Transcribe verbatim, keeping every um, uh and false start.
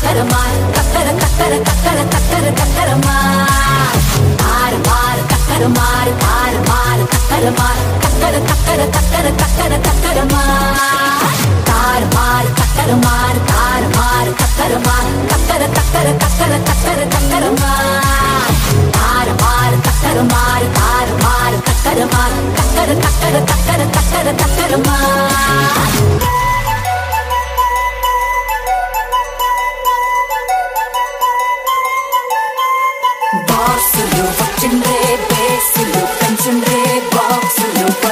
टक्कर मार टक्कर टक्कर टक्कर टक्कर टक्कर मार मार मार टक्कर मार मार मार टक्कर मार टक्कर टक्कर टक्कर टक्कर टक्कर मार तार मार टक्कर मार तार मार टक्कर मार टक्कर टक्कर टक्कर टक्कर टक्कर मार तार मार टक्कर मार तार मार टक्कर मार टक्कर टक्कर टक्कर टक्कर टक्कर मार బాక్సులు వచ్చిండ్రే బేసులు పెంచుండ్రే బాక్సులు